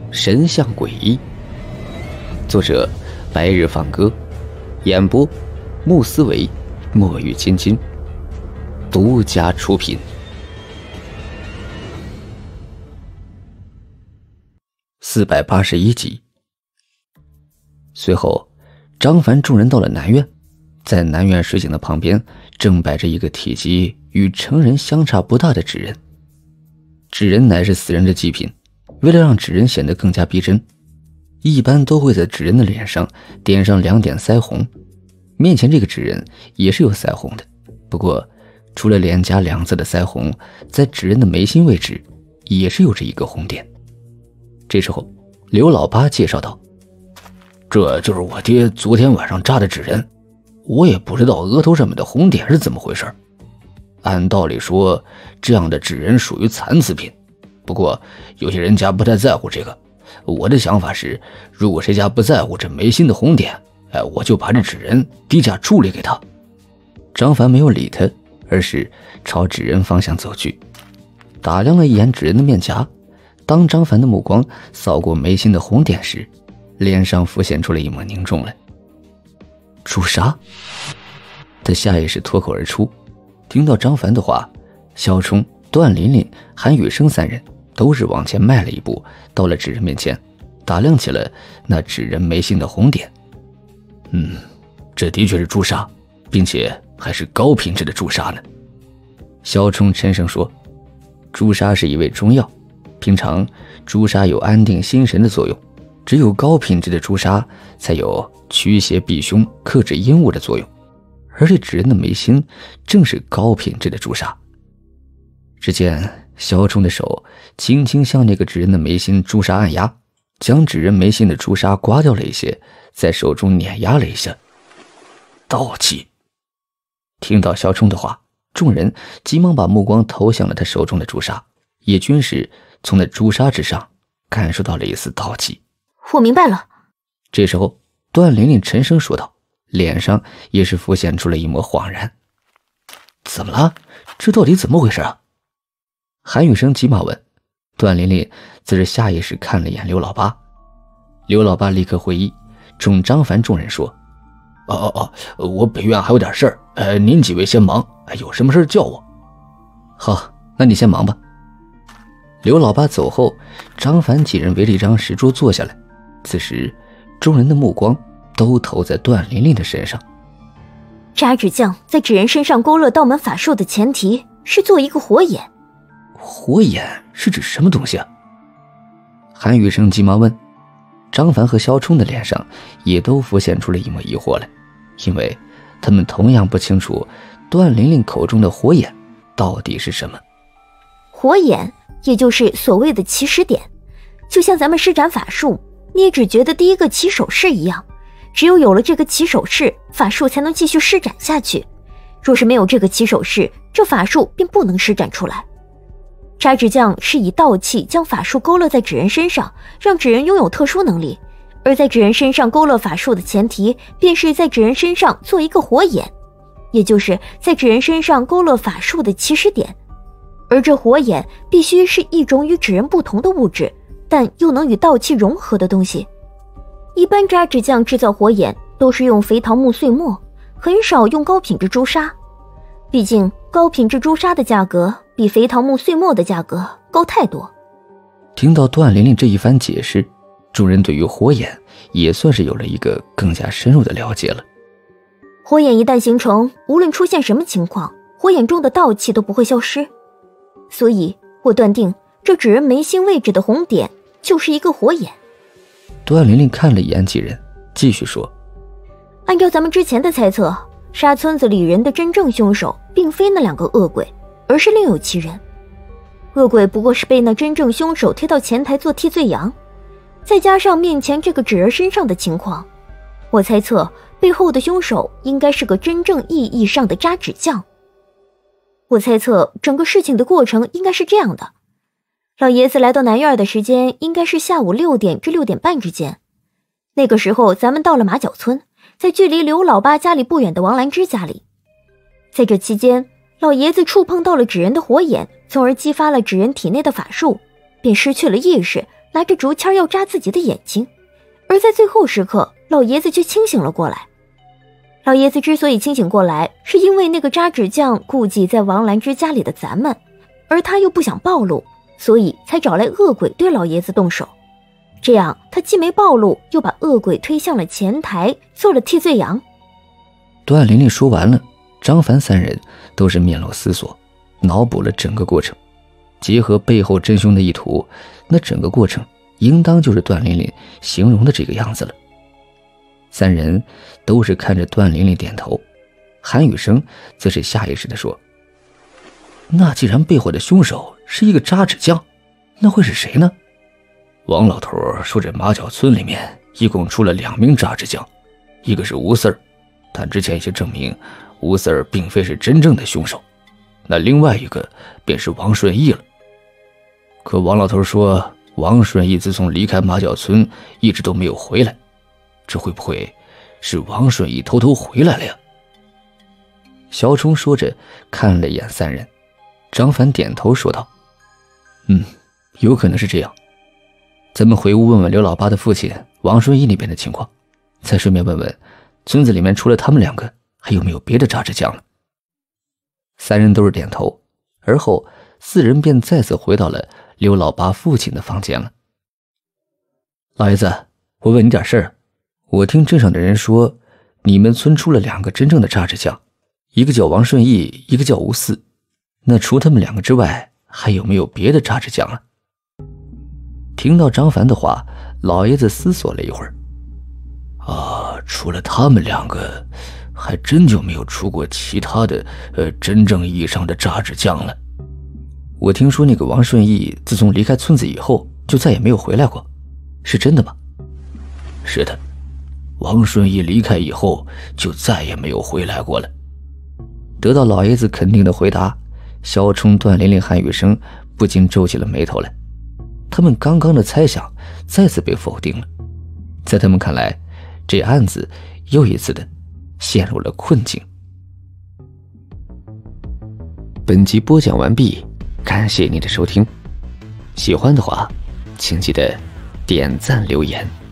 神像诡异。作者白日放歌，演播穆思维、墨雨青青，独家出品。481集。随后，张凡众人到了南院，在南院水井的旁边，正摆着一个体积与成人相差不大的纸人。纸人乃是死人的祭品，为了让纸人显得更加逼真，一般都会在纸人的脸上点上2点腮红。面前这个纸人也是有腮红的，不过除了脸颊2字的腮红，在纸人的眉心位置也是有着一个红点。这时候，刘老八介绍道：“这就是我爹昨天晚上扎的纸人，我也不知道额头上面的红点是怎么回事。按道理说，这样的纸人属于残次品，不过有些人家不太在乎这个。我的想法是，如果谁家不在乎这眉心的红点，我就把这纸人低价处理给他。”张凡没有理他，而是朝纸人方向走去，打量了一眼纸人的面颊。当张凡的目光扫过眉心的红点时，脸上浮现出了一抹凝重来。朱砂？他下意识脱口而出。听到张凡的话，肖冲、段琳琳、韩雨生3人都是往前迈了一步，到了纸人面前，打量起了那纸人眉心的红点。这的确是朱砂，并且还是高品质的朱砂呢。肖冲沉声说：“朱砂是一味中药，平常朱砂有安定心神的作用，只有高品质的朱砂才有驱邪避凶、克制阴物的作用。而这纸人的眉心正是高品质的朱砂。”只见肖冲的手轻轻向那个纸人的眉心朱砂按压，将纸人眉心的朱砂刮掉了一些，在手中碾压了一下。盗气！听到肖冲的话，众人急忙把目光投向了他手中的朱砂，也均是从那朱砂之上感受到了一丝盗气。 我明白了。 这时候，段琳琳沉声说道，脸上也是浮现出了一抹恍然。怎么了？这到底怎么回事啊？韩雨生急忙问。段琳琳则是下意识看了一眼刘老八。刘老八立刻会意，冲张凡众人说：“我北院还有点事儿，您几位先忙，有什么事叫我。”“好，那你先忙吧。”刘老八走后，张凡几人围了一张石桌坐下来。此时，众人的目光都投在段琳琳的身上。 扎纸匠在纸人身上勾勒道门法术的前提是做一个火眼。 火眼是指什么东西啊？韩雨生急忙问。张凡和肖冲的脸上也都浮现出了一抹疑惑来，因为他们同样不清楚段琳琳口中的火眼到底是什么。 火眼也就是所谓的起始点，就像咱们施展法术捏指诀的第一个起手式一样，只有了这个起手式，法术才能继续施展下去。若是没有这个起手式，这法术便不能施展出来。扎纸匠是以道气将法术勾勒在纸人身上，让纸人拥有特殊能力，而在纸人身上勾勒法术的前提，便是在纸人身上做一个火眼，也就是在纸人身上勾勒法术的起始点。而这火眼必须是一种与纸人不同的物质，但又能与道气融合的东西。一般扎纸匠制造火眼都是用肥桃木碎末，很少用高品质朱砂，毕竟高品质朱砂的价格比肥桃木碎末的价格高太多。 听到段琳琳这一番解释，众人对于火眼也算是有了一个更加深入的了解了。 火眼一旦形成，无论出现什么情况，火眼中的道气都不会消失，所以我断定这纸人眉心位置的红点就是一个火眼。 段琳琳看了一眼几人，继续说：“ 按照咱们之前的猜测，杀村子里人的真正凶手并非那2个恶鬼，而是另有其人。恶鬼不过是被那真正凶手推到前台做替罪羊，再加上面前这个纸人身上的情况，我猜测背后的凶手应该是个真正意义上的扎纸匠。我猜测整个事情的过程应该是这样的：老爷子来到南院的时间应该是下午6点至6点半之间，那个时候咱们到了马角村，在距离刘老八家里不远的王兰芝家里。在这期间，老爷子触碰到了纸人的火眼，从而激发了纸人体内的法术，便失去了意识， 拿着竹签要扎自己的眼睛，而在最后时刻，老爷子却清醒了过来。老爷子之所以清醒过来，是因为那个扎纸匠顾忌在王兰芝家里的咱们，而他又不想暴露，所以才找来恶鬼对老爷子动手。这样他既没暴露，又把恶鬼推向了前台，做了替罪羊。 段玲玲说完了，张凡三人都是面露思索，脑补了整个过程，结合背后真凶的意图，那整个过程应当就是段玲玲形容的这个样子了。三人都是看着段玲玲点头，韩雨生则是下意识地说：那既然背后的凶手是一个扎纸匠，那会是谁呢？王老头说这马角村里面一共出了2名扎纸匠，一个是吴四儿，但之前已经证明吴四儿并非是真正的凶手，那另外一个便是王顺义了。可王老头说王顺义自从离开马角村一直都没有回来，这会不会是王顺义偷偷回来了呀？小冲说着看了一眼三人，张凡点头说道：有可能是这样，咱们回屋问问刘老八的父亲王顺义那边的情况，再顺便问问村子里面除了他们2个还有没有别的扎纸匠了。三人都是点头，而后4人便再次回到了刘老八父亲的房间了。老爷子，我问你点事儿，我听镇上的人说你们村出了2个真正的扎纸匠，一个叫王顺义，一个叫吴四，那除他们2个之外还有没有别的扎纸匠啊？听到张凡的话，老爷子思索了一会儿，除了他们2个还真就没有出过其他的真正意义上的扎纸匠了。我听说那个王顺义自从离开村子以后就再也没有回来过，是真的吗？是的，王顺义离开以后就再也没有回来过了。得到老爷子肯定的回答，小冲、段玲玲、韩雨生不禁皱起了眉头来，他们刚刚的猜想再次被否定了。在他们看来，这案子又一次的陷入了困境。本集播讲完毕，感谢您的收听，喜欢的话请记得点赞留言。